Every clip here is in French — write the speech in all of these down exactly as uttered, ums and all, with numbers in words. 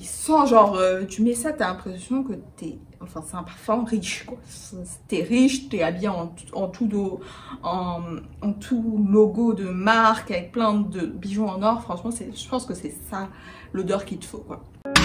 il sent genre, euh, tu mets ça, t'as l'impression que t'es, enfin c'est un parfum riche quoi. T'es riche, t'es habillé en, en, tout do, en, en tout logo de marque avec plein de bijoux en or. Franchement, je pense que c'est ça l'odeur qu'il te faut quoi.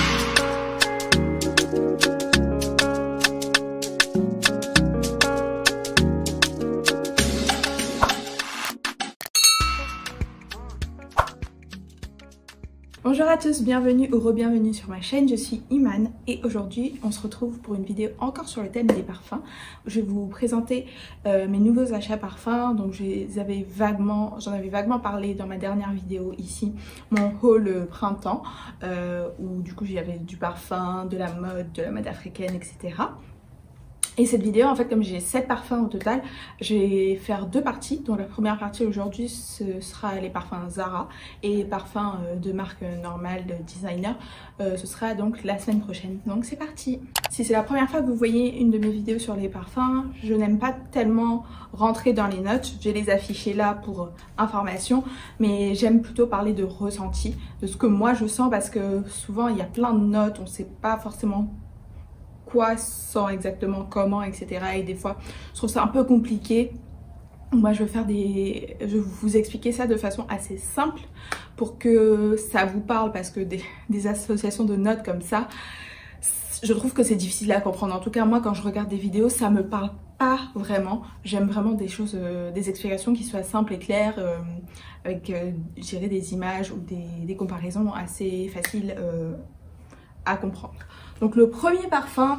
Bonjour à tous, bienvenue ou re-bienvenue sur ma chaîne, je suis Iman et aujourd'hui on se retrouve pour une vidéo encore sur le thème des parfums. Je vais vous présenter euh, mes nouveaux achats parfums, donc j'avais vaguement, j'en avais vaguement parlé dans ma dernière vidéo ici, mon haul printemps, euh, où du coup j'avais du parfum, de la mode, de la mode africaine, et cetera. Et cette vidéo, en fait, comme j'ai sept parfums au total, je vais faire deux parties. Donc la première partie aujourd'hui, ce sera les parfums Zara et les parfums de marque normale, de designer. Euh, ce sera donc la semaine prochaine. Donc c'est parti. Si c'est la première fois que vous voyez une de mes vidéos sur les parfums, je n'aime pas tellement rentrer dans les notes. Je vais les afficher là pour information, mais j'aime plutôt parler de ressenti, de ce que moi je sens, parce que souvent il y a plein de notes, on ne sait pas forcément quoi sent exactement, comment, et cetera. Et des fois, je trouve ça un peu compliqué. Moi, je vais faire des... Je vais vous expliquer ça de façon assez simple pour que ça vous parle, parce que des, des associations de notes comme ça, je trouve que c'est difficile à comprendre. En tout cas, moi, quand je regarde des vidéos, ça me parle pas vraiment. J'aime vraiment des choses, euh, des explications qui soient simples et claires, euh, avec, euh, je dirais, des images ou des, des comparaisons assez faciles euh, à comprendre. Donc le premier parfum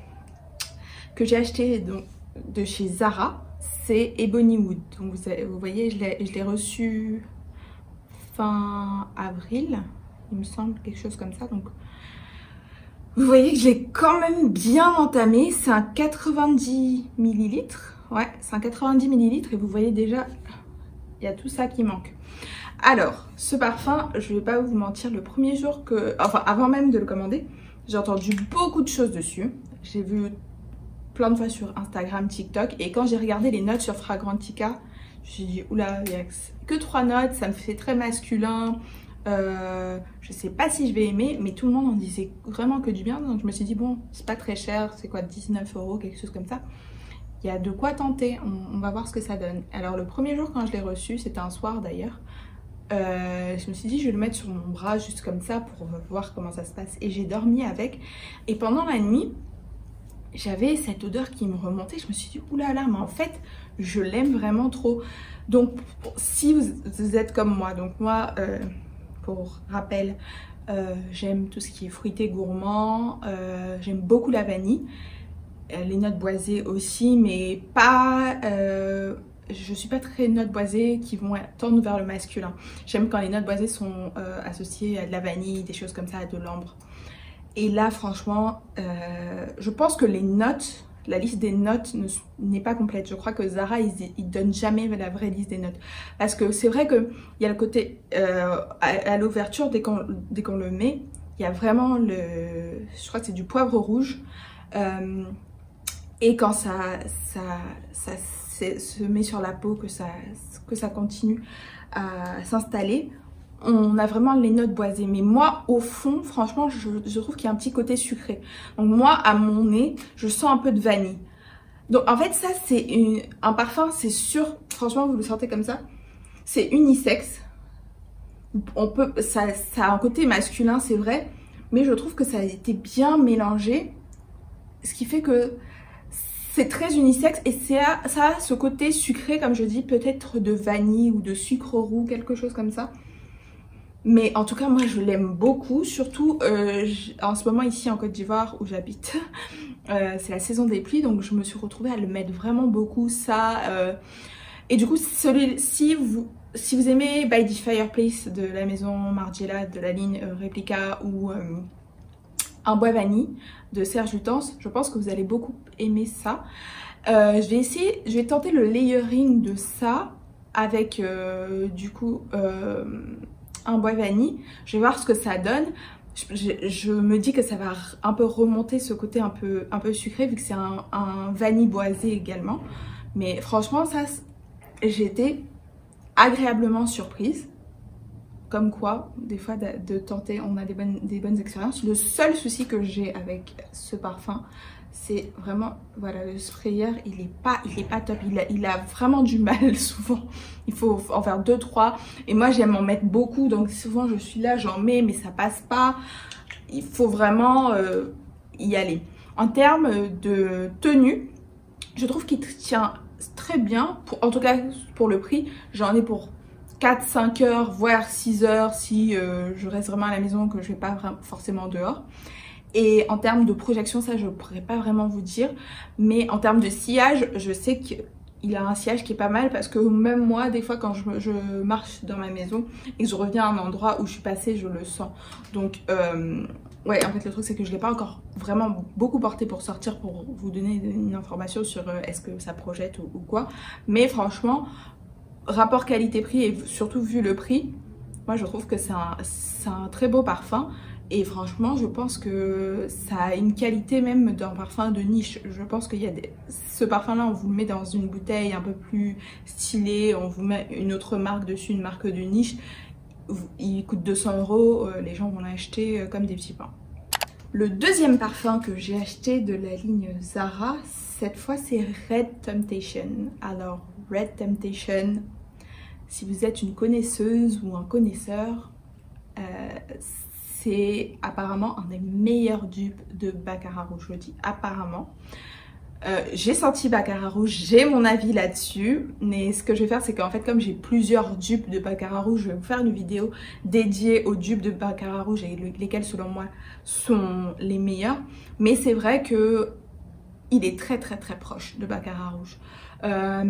que j'ai acheté donc, de chez Zara, c'est Ebony Wood. Donc vous, avez, vous voyez, je l'ai reçu fin avril, il me semble, quelque chose comme ça. Donc vous voyez que je l'ai quand même bien entamé. C'est un quatre-vingt-dix millilitres. Ouais, c'est un quatre-vingt-dix millilitres et vous voyez déjà, il y a tout ça qui manque. Alors, ce parfum, je vais pas vous mentir, le premier jour que... Enfin, avant même de le commander, j'ai entendu beaucoup de choses dessus. J'ai vu plein de fois sur Instagram, TikTok. Et quand j'ai regardé les notes sur Fragrantica, je me suis dit, oula, il n'y a que trois notes, ça me fait très masculin. Euh, je sais pas si je vais aimer, mais tout le monde en disait vraiment que du bien. Donc je me suis dit, bon, c'est pas très cher, c'est quoi, dix-neuf euros, quelque chose comme ça. Il y a de quoi tenter, on, on va voir ce que ça donne. Alors le premier jour quand je l'ai reçu, c'était un soir d'ailleurs. Euh, je me suis dit je vais le mettre sur mon bras juste comme ça pour voir comment ça se passe, et j'ai dormi avec, et pendant la nuit j'avais cette odeur qui me remontait. Je me suis dit oulala, mais en fait je l'aime vraiment trop. Donc si vous, vous êtes comme moi, donc moi euh, pour rappel euh, j'aime tout ce qui est fruité gourmand, euh, j'aime beaucoup la vanille, euh, les notes boisées aussi, mais pas euh, je suis pas très notes boisées qui vont tendre vers le masculin. J'aime quand les notes boisées sont euh, associées à de la vanille, des choses comme ça, à de l'ambre. Et là, franchement, euh, je pense que les notes, la liste des notes n'est pas complète. Je crois que Zara, ils, ils donnent jamais la vraie liste des notes. Parce que c'est vrai qu'il y a le côté, euh, à, à l'ouverture, dès qu'on dès qu'on le met, il y a vraiment le, je crois que c'est du poivre rouge. Euh, et quand ça, ça, ça se met sur la peau, que ça, que ça continue à s'installer, on a vraiment les notes boisées. Mais moi, au fond, franchement, je, je trouve qu'il y a un petit côté sucré. Donc moi, à mon nez, je sens un peu de vanille. Donc en fait, ça, c'est un parfum, c'est sûr, franchement, vous le sentez comme ça, c'est unisexe. On peut, ça, ça a un côté masculin, c'est vrai, mais je trouve que ça a été bien mélangé, ce qui fait que c'est très unisexe, et ça a ce côté sucré, comme je dis, peut-être de vanille ou de sucre roux, quelque chose comme ça. Mais en tout cas, moi, je l'aime beaucoup. Surtout, euh, en ce moment, ici en Côte d'Ivoire, où j'habite, euh, c'est la saison des pluies. Donc, je me suis retrouvée à le mettre vraiment beaucoup, ça. Euh, et du coup, celui, si, vous, si vous aimez By the Fireplace de la maison Margiela, de la ligne euh, Replica, ou... Euh, un bois vanille de Serge Lutens, je pense que vous allez beaucoup aimer ça. Euh, je vais essayer, je vais tenter le layering de ça avec euh, du coup euh, un bois vanille. Je vais voir ce que ça donne. Je, je, je me dis que ça va un peu remonter ce côté un peu, un peu sucré, vu que c'est un, un vanille boisé également. Mais franchement, ça, j'ai été agréablement surprise comme quoi, des fois de, de tenter, on a des bonnes, des bonnes expériences. Le seul souci que j'ai avec ce parfum, c'est vraiment, voilà, le sprayer, il est pas, il est pas top. Il a, il a vraiment du mal souvent. Il faut en faire deux, trois. Et moi, j'aime en mettre beaucoup. Donc souvent, je suis là, j'en mets, mais ça passe pas. Il faut vraiment euh, y aller. En termes de tenue, je trouve qu'il tient très bien. Pour, en tout cas, pour le prix, j'en ai pour quatre cinq heures, voire six heures si euh, je reste vraiment à la maison, que je vais pas vraiment, forcément dehors. Et en termes de projection, ça je pourrais pas vraiment vous dire. Mais en termes de sillage, je sais qu'il a un sillage qui est pas mal, parce que même moi, des fois quand je, je marche dans ma maison et que je reviens à un endroit où je suis passée, je le sens. Donc euh, ouais, en fait le truc c'est que je l'ai pas encore vraiment beaucoup porté pour sortir, pour vous donner une information sur euh, est-ce que ça projette ou, ou quoi. Mais franchement, rapport qualité-prix et surtout vu le prix, moi je trouve que c'est un, c'est un très beau parfum. Et franchement, je pense que ça a une qualité même d'un parfum de niche. Je pense qu'il y a des... ce parfum-là, on vous le met dans une bouteille un peu plus stylée, on vous met une autre marque dessus, une marque de niche. Il coûte deux cents euros, les gens vont l'acheter comme des petits pains. Le deuxième parfum que j'ai acheté de la ligne Zara, cette fois c'est Red Temptation. Alors, Red Temptation, si vous êtes une connaisseuse ou un connaisseur, euh, c'est apparemment un des meilleurs dupes de Baccarat Rouge, je dis apparemment. Euh, j'ai senti Baccarat Rouge, j'ai mon avis là-dessus, mais ce que je vais faire, c'est qu'en fait, comme j'ai plusieurs dupes de Baccarat Rouge, je vais vous faire une vidéo dédiée aux dupes de Baccarat Rouge et lesquels, selon moi, sont les meilleurs. Mais c'est vrai que il est très très très proche de Baccarat Rouge. Euh,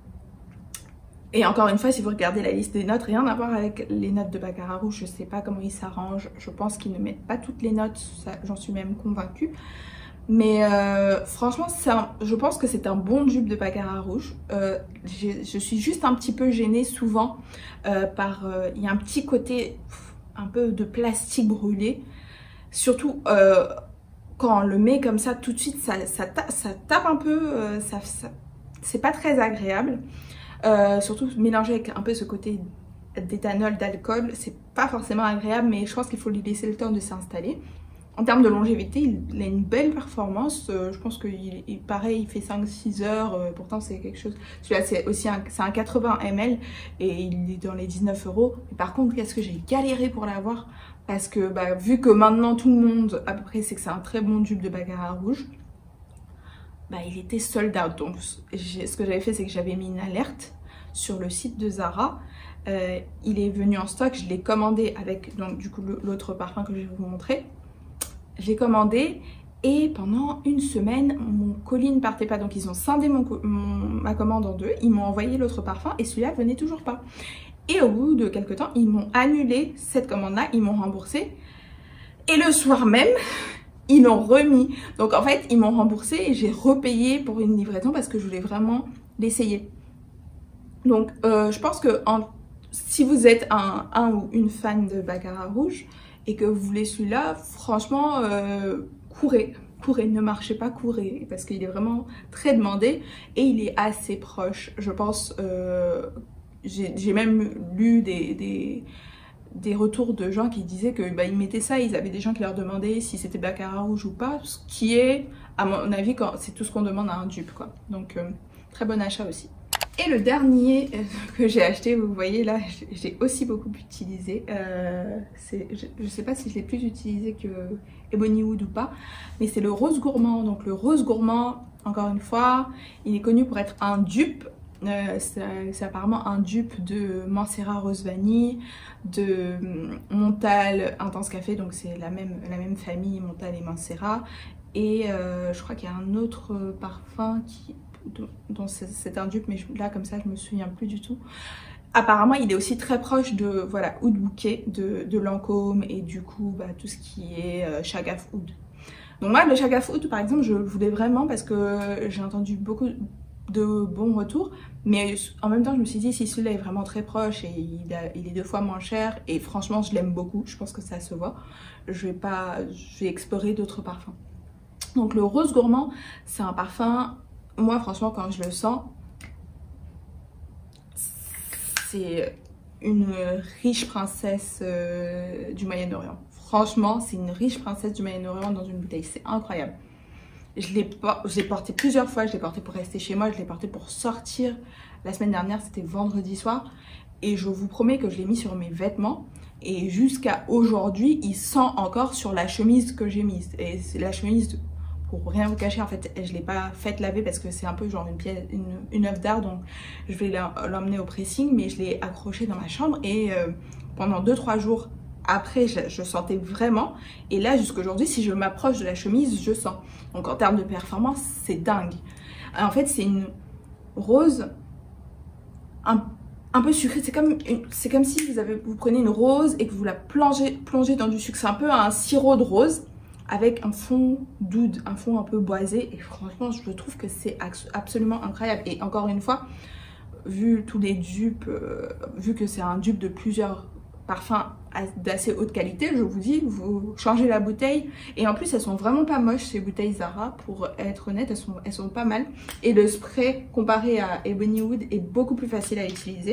Et encore une fois, si vous regardez la liste des notes, rien à voir avec les notes de Baccarat Rouge, je ne sais pas comment ils s'arrangent. Je pense qu'ils ne mettent pas toutes les notes, j'en suis même convaincue. Mais euh, franchement, un, je pense que c'est un bon dupe de Baccarat Rouge. Euh, je suis juste un petit peu gênée souvent euh, par... Euh, il y a un petit côté un peu de plastique brûlé. Surtout euh, quand on le met comme ça, tout de suite, ça, ça, tape, ça tape un peu, euh, ça, ça, c'est pas très agréable. Euh, surtout mélangé avec un peu ce côté d'éthanol, d'alcool, c'est pas forcément agréable, mais je pense qu'il faut lui laisser le temps de s'installer. En termes de longévité, il a une belle performance. Euh, je pense qu'il il, pareil, il fait cinq six heures, euh, pourtant c'est quelque chose. Celui-là c'est aussi un, un quatre-vingts millilitres et il est dans les dix-neuf euros. Mais par contre, qu'est-ce que j'ai galéré pour l'avoir, parce que bah, vu que maintenant tout le monde à peu près sait que c'est un très bon dupe de Baccarat Rouge, bah, il était sold out. Donc ce que j'avais fait, c'est que j'avais mis une alerte sur le site de Zara. Euh, il est venu en stock, je l'ai commandé avec donc du coup l'autre parfum que je vais vous montrer. J'ai commandé et pendant une semaine mon colis ne partait pas, donc ils ont scindé mon, mon, ma commande en deux, ils m'ont envoyé l'autre parfum et celui-là venait toujours pas. Et au bout de quelques temps, ils m'ont annulé cette commande-là, ils m'ont remboursé et le soir même ils l'ont remis. Donc en fait ils m'ont remboursé et j'ai repayé pour une livraison parce que je voulais vraiment l'essayer. Donc euh, je pense que en, si vous êtes un, un ou une fan de Baccarat Rouge et que vous voulez celui-là, franchement euh, courez, courez, ne marchez pas, courez, parce qu'il est vraiment très demandé et il est assez proche. Je pense, euh, j'ai même lu des, des, des retours de gens qui disaient que bah, ils mettaient ça, ils avaient des gens qui leur demandaient si c'était Baccarat Rouge ou pas, ce qui est, à mon avis, c'est tout ce qu'on demande à un dupe, quoi. Donc euh, très bon achat aussi. Et le dernier que j'ai acheté, vous voyez là, j'ai aussi beaucoup utilisé. Euh, je ne sais pas si je l'ai plus utilisé que Ebony Wood ou pas, mais c'est le Rose Gourmand. Donc le Rose Gourmand, encore une fois, il est connu pour être un dupe. Euh, c'est apparemment un dupe de Mancera Rose Vanille, de Montal Intense Café, donc c'est la même, la même famille, Montal et Mancera. Et euh, je crois qu'il y a un autre parfum qui... dont c'est un dupe, mais là comme ça je me souviens plus du tout. Apparemment il est aussi très proche de voilà Oud Bouquet de, de Lancôme et du coup bah, tout ce qui est euh, Chagaf Oud. Donc moi le Chagaf Oud par exemple je le voulais vraiment parce que j'ai entendu beaucoup de bons retours, mais en même temps je me suis dit si celui-là est vraiment très proche et il, a, il est deux fois moins cher et franchement je l'aime beaucoup, je pense que ça se voit, je vais pas je vais explorer d'autres parfums. Donc le Rose Gourmand c'est un parfum, moi franchement quand je le sens c'est une riche princesse euh, du Moyen-Orient. Franchement, c'est une riche princesse du Moyen-Orient dans une bouteille. C'est incroyable. Je l'ai porté plusieurs fois. Je l'ai porté pour rester chez moi. Je l'ai porté pour sortir. La semaine dernière, c'était vendredi soir. Et je vous promets que je l'ai mis sur mes vêtements. Et jusqu'à aujourd'hui, il sent encore sur la chemise que j'ai mise. Et c'est la chemise, pour rien vous cacher, en fait, je ne l'ai pas faite laver parce que c'est un peu genre une pièce, une, une œuvre d'art. Donc, je vais l'emmener au pressing. Mais je l'ai accrochée dans ma chambre. Et euh, pendant deux trois jours après, je, je sentais vraiment. Et là, jusqu'à aujourd'hui, si je m'approche de la chemise, je sens. Donc, en termes de performance, c'est dingue. En fait, c'est une rose un, un peu sucrée. C'est comme, c'est comme si vous, avez, vous prenez une rose et que vous la plongez, plongez dans du sucre. C'est un peu un sirop de rose avec un fond d'oud, un fond un peu boisé. Et franchement, je trouve que c'est absolument incroyable. Et encore une fois, vu tous les dupes, euh, vu que c'est un dupe de plusieurs parfums d'assez haute qualité, je vous dis, vous changez la bouteille. Et en plus, elles sont vraiment pas moches, ces bouteilles Zara, pour être honnête, elles sont, elles sont pas mal. Et le spray, comparé à Ebony Wood, est beaucoup plus facile à utiliser.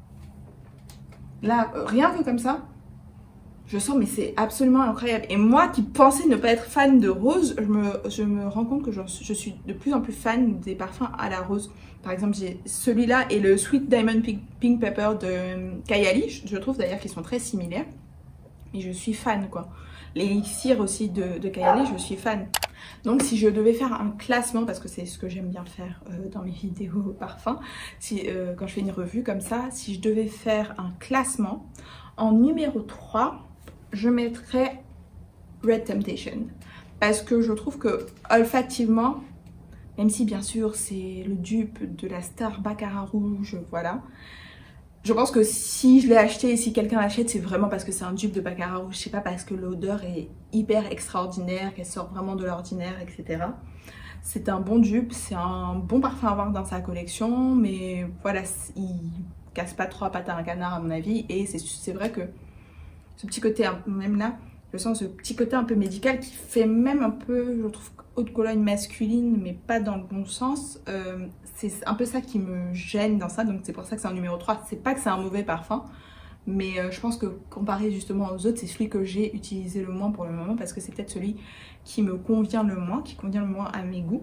Là, rien que comme ça, je sens, mais c'est absolument incroyable. Et moi qui pensais ne pas être fan de rose, je me, je me rends compte que je, je suis de plus en plus fan des parfums à la rose. Par exemple, j'ai celui-là et le Sweet Diamond Pink, Pink Pepper de Kayali. Je, je trouve d'ailleurs qu'ils sont très similaires. Et je suis fan, quoi. L'élixir aussi de, de Kayali, je suis fan. Donc si je devais faire un classement, parce que c'est ce que j'aime bien faire euh, dans mes vidéos parfums, si, euh, quand je fais une revue comme ça, si je devais faire un classement, en numéro trois, je mettrais Red Temptation. Parce que je trouve que olfactivement, même si bien sûr c'est le dupe de la star Baccarat Rouge, voilà. Je pense que si je l'ai acheté et si quelqu'un l'achète, c'est vraiment parce que c'est un dupe de Baccarat Rouge. Je sais pas, parce que l'odeur est hyper extraordinaire, qu'elle sort vraiment de l'ordinaire, et cetera. C'est un bon dupe, c'est un bon parfum à avoir dans sa collection, mais voilà, il casse pas trop à pattes à un canard à mon avis. Et c'est vrai que ce petit côté, même là, je sens ce petit côté un peu médical qui fait même un peu, je trouve, eau de Cologne masculine, mais pas dans le bon sens. Euh, c'est un peu ça qui me gêne dans ça, donc c'est pour ça que c'est un numéro trois. C'est pas que c'est un mauvais parfum, mais euh, je pense que comparé justement aux autres, c'est celui que j'ai utilisé le moins pour le moment, parce que c'est peut-être celui qui me convient le moins, qui convient le moins à mes goûts.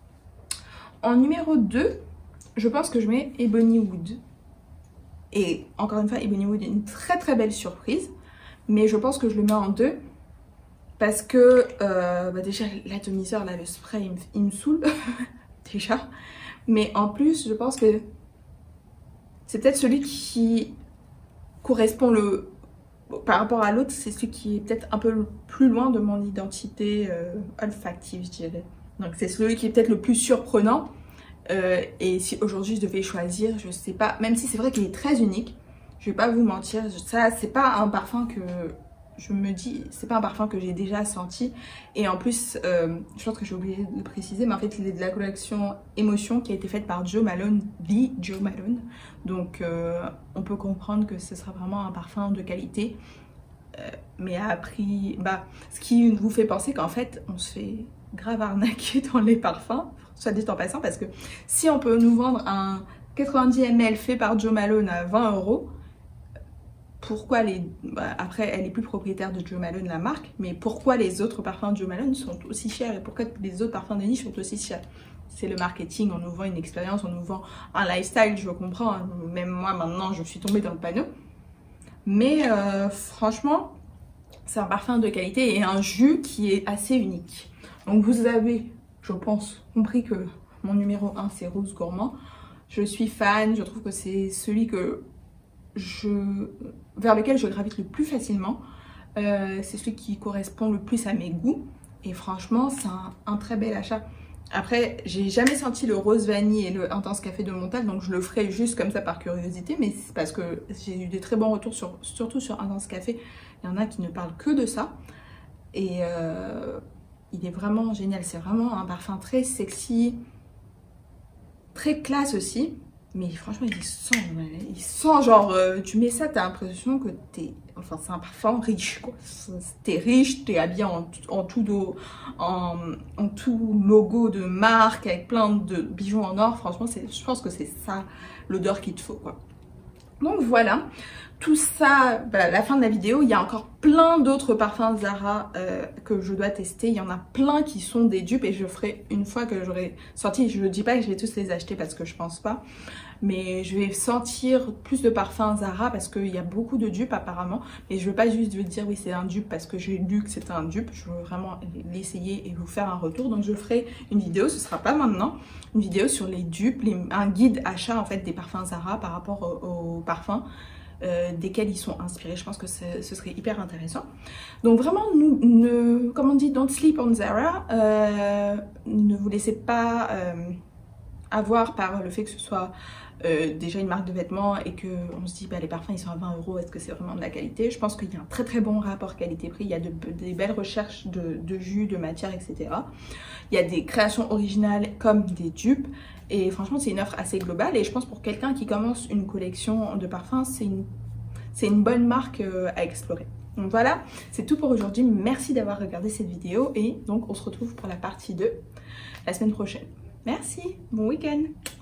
En numéro deux, je pense que je mets Ebony Wood. Et encore une fois, Ebony Wood est une très très belle surprise. Mais je pense que je le mets en deux parce que euh, bah déjà l'atomiseur, là, le spray, il me, il me saoule déjà. Mais en plus, je pense que c'est peut-être celui qui correspond le par rapport à l'autre, c'est celui qui est peut-être un peu plus loin de mon identité euh, olfactive, je dirais. Donc c'est celui qui est peut-être le plus surprenant. Euh, et si aujourd'hui je devais choisir, je sais pas, même si c'est vrai qu'il est très unique. Je vais pas vous mentir, ça c'est pas un parfum que je me dis, c'est pas un parfum que j'ai déjà senti. Et en plus, euh, je pense que j'ai oublié de le préciser, mais en fait il est de la collection Émotion qui a été faite par Jo Malone, The Jo Malone. Donc euh, on peut comprendre que ce sera vraiment un parfum de qualité, euh, mais à prix bas. Ce qui vous fait penser qu'en fait on se fait grave arnaquer dans les parfums, soit dit en passant, parce que si on peut nous vendre un quatre-vingt-dix millilitres fait par Jo Malone à vingt euros, pourquoi les... Bah, après, elle est plus propriétaire de Jo Malone, la marque, mais pourquoi les autres parfums de Jo Malone sont aussi chers et pourquoi les autres parfums de niche sont aussi chers? C'est le marketing, on nous vend une expérience, on nous vend un lifestyle, je comprends, hein. Même moi maintenant je suis tombée dans le panneau. Mais euh, franchement, c'est un parfum de qualité et un jus qui est assez unique. Donc vous avez, je pense, compris que mon numéro un c'est Rose Gourmand. Je suis fan, je trouve que c'est celui que je... vers lequel je gravite le plus facilement. Euh, c'est celui qui correspond le plus à mes goûts. Et franchement, c'est un, un très bel achat. Après, j'ai jamais senti le rose vanille et le intense café de Montal, donc je le ferai juste comme ça par curiosité. Mais c'est parce que j'ai eu des très bons retours, sur, surtout sur intense café. Il y en a qui ne parlent que de ça. Et euh, il est vraiment génial. C'est vraiment un parfum très sexy, très classe aussi. Mais franchement, il sent, il sent genre, euh, tu mets ça, t'as l'impression que t'es, enfin c'est un parfum riche, quoi. T'es riche, t'es habillé en, en, tout do, en, en tout logo de marque, avec plein de bijoux en or. Franchement, je pense que c'est ça l'odeur qu'il te faut, quoi. Donc voilà, tout ça, bah, la fin de la vidéo, il y a encore plein d'autres parfums Zara euh, que je dois tester. Il y en a plein qui sont des dupes et je ferai une fois que j'aurai sorti. Je ne dis pas que je vais tous les acheter parce que je pense pas. Mais je vais sentir plus de parfums Zara parce qu'il y a beaucoup de dupes apparemment. Mais je veux pas juste vous dire oui c'est un dupe parce que j'ai lu que c'était un dupe. Je veux vraiment l'essayer et vous faire un retour. Donc je ferai une vidéo, ce sera pas maintenant, une vidéo sur les dupes, les, un guide achat en fait des parfums Zara par rapport aux, aux parfums euh, desquels ils sont inspirés. Je pense que ce serait hyper intéressant. Donc vraiment, nous, ne, comme on dit, don't sleep on Zara. Euh, ne vous laissez pas euh, avoir par le fait que ce soit euh, déjà une marque de vêtements et qu'on se dit bah, les parfums ils sont à vingt euros, est-ce que c'est vraiment de la qualité? Je pense qu'il y a un très très bon rapport qualité-prix, il y a de, des belles recherches de, de jus, de matière, et cetera. Il y a des créations originales comme des dupes et franchement c'est une offre assez globale et je pense pour quelqu'un qui commence une collection de parfums c'est une, c'est une bonne marque euh, à explorer. Donc voilà, c'est tout pour aujourd'hui, merci d'avoir regardé cette vidéo et donc on se retrouve pour la partie deux la semaine prochaine. Merci, bon week-end.